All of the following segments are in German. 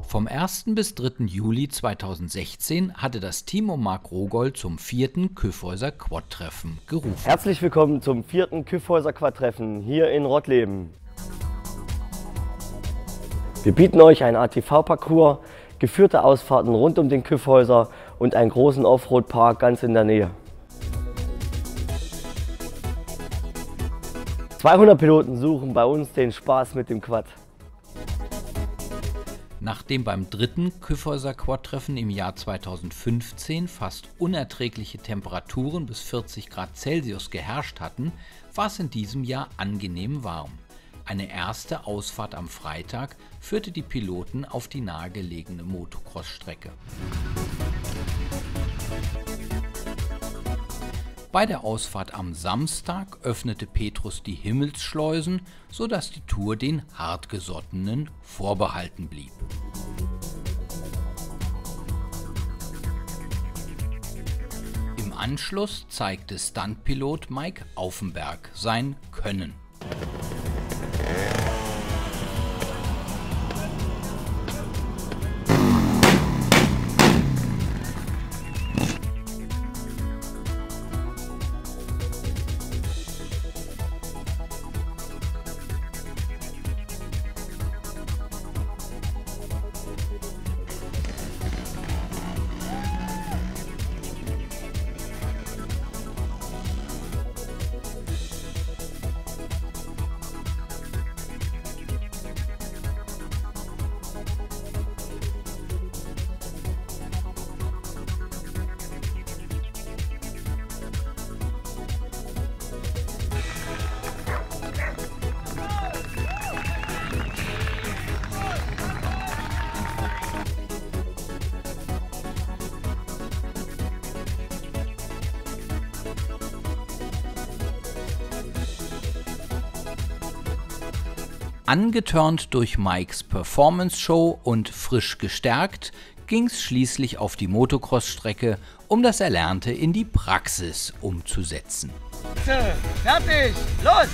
Vom 1. bis 3. Juli 2016 hatte das Team um Marc Rogoll zum 4. Kyffhäuser Quad-Treffen gerufen. Herzlich willkommen zum 4. Kyffhäuser Quad-Treffen hier in Rottleben. Wir bieten euch einen ATV-Parcours, geführte Ausfahrten rund um den Kyffhäuser und einen großen Offroad-Park ganz in der Nähe. 200 Piloten suchen bei uns den Spaß mit dem Quad. Nachdem beim 3. Kyffhäuser Quad-Treffen im Jahr 2015 fast unerträgliche Temperaturen bis 40 Grad Celsius geherrscht hatten, war es in diesem Jahr angenehm warm. Eine erste Ausfahrt am Freitag führte die Piloten auf die nahegelegene Motocross-Strecke. Bei der Ausfahrt am Samstag öffnete Petrus die Himmelsschleusen, sodass die Tour den Hartgesottenen vorbehalten blieb. Im Anschluss zeigte Stuntpilot Mike Auffenberg sein Können. Angeturnt durch Mikes Performance-Show und frisch gestärkt, ging's schließlich auf die Motocross-Strecke, um das Erlernte in die Praxis umzusetzen. Fertig, los!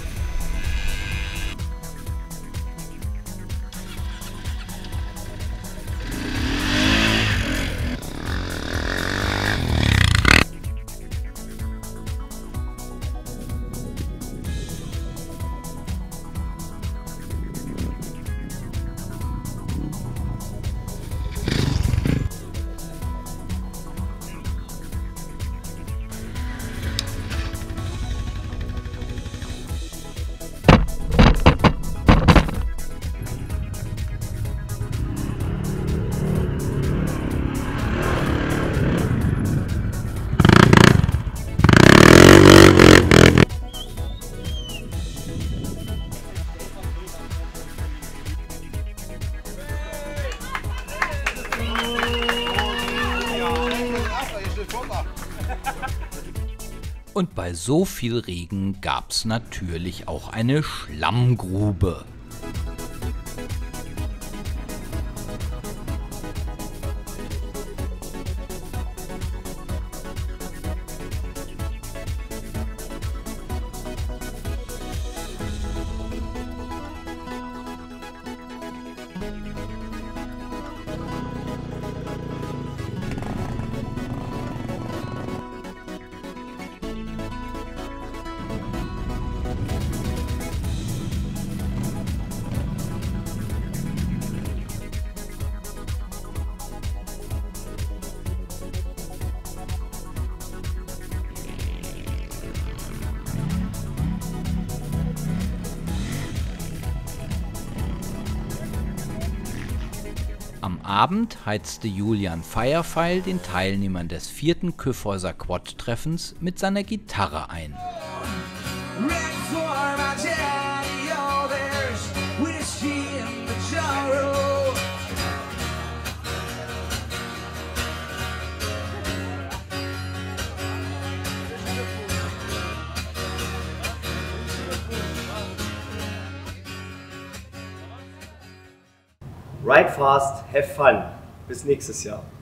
Und bei so viel Regen gab's natürlich auch eine Schlammgrube. Am Abend heizte Julian Feierfeil den Teilnehmern des 4. Kyffhäuser Quad-Treffens mit seiner Gitarre ein. Ride fast, have fun. Bis nächstes Jahr.